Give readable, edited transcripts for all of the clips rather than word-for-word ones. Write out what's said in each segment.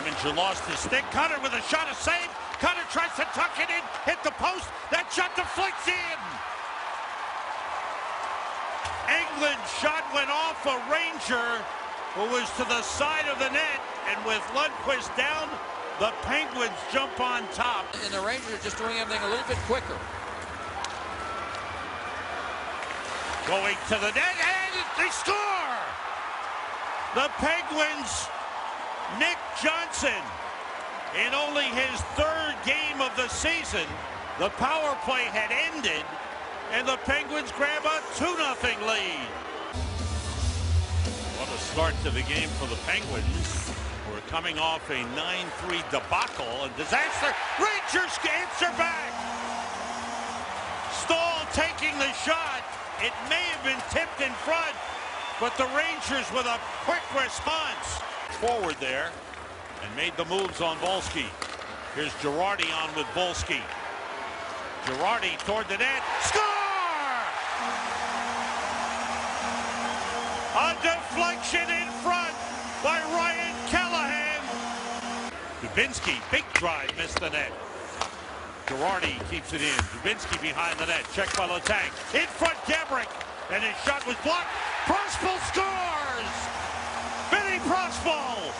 Eminger lost his stick. Cutter with a shot, a save. Cutter tries to tuck it in, hit the post. That shot deflects in. Engelland's shot went off a Ranger who was to the side of the net, and with Lundqvist down, the Penguins jump on top. And the Rangers just doing everything a little bit quicker. Going to the net, and they score! The Penguins, Nick Johnson, in only his third game of the season, the power play had ended, and the Penguins grab a 2-0 lead. What a start to the game for the Penguins. We're coming off a 9-3 debacle and disaster. Rangers answer back. Stahl taking the shot. It may have been tipped in front, but the Rangers with a quick response. Forward there and made the moves on Volsky. Here's Girardi on with Volsky. Girardi toward the net. Score! A deflection in front by Ryan Callahan. Dubinsky, big drive, missed the net. Girardi keeps it in. Dubinsky behind the net. Checked by Letang. In front, Gaborik. And his shot was blocked. Prospal scores! Vinny Prospal!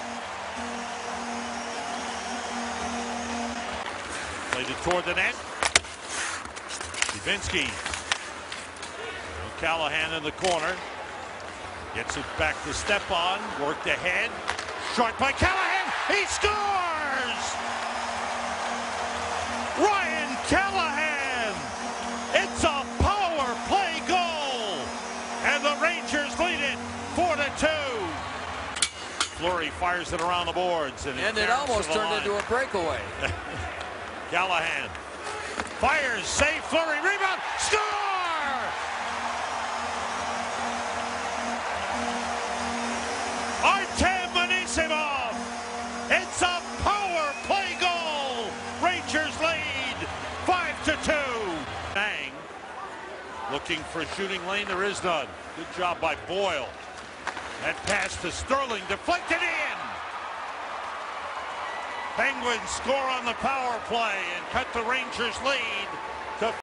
Played it toward the net. Dubinsky. Callahan in the corner. Gets it back to Stepan. Worked ahead. Short by Callahan. He scores! Ryan Callahan! It's a power play goal! And the Rangers lead it 4-2. Fleury fires it around the boards. And it almost turned into a breakaway. Callahan fires, save, Fleury, rebound, score! Artem Anisimov! It's a power play goal! Rangers lead 5-2. Bang. Looking for a shooting lane, there is none. Good job by Boyle. That pass to Sterling, deflected in! Penguins score on the power play and cut the Rangers' lead to